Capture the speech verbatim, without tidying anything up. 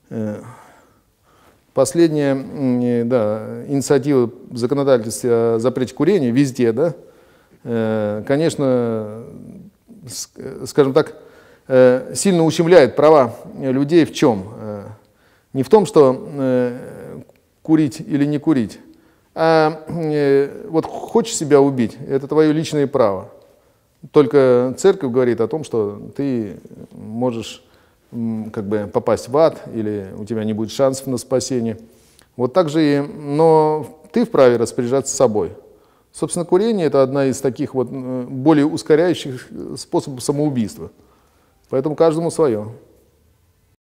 Последняя да, инициатива законодательства о запрете курения везде, да, конечно, скажем так, сильно ущемляет права людей в чем? Не в том, что курить или не курить, а вот хочешь себя убить, это твое личное право. Только церковь говорит о том, что ты можешь как бы попасть в ад, или у тебя не будет шансов на спасение. Вот так же и, но ты вправе распоряжаться собой. Собственно, курение – это одна из таких вот более ускоряющих способов самоубийства. Поэтому каждому свое.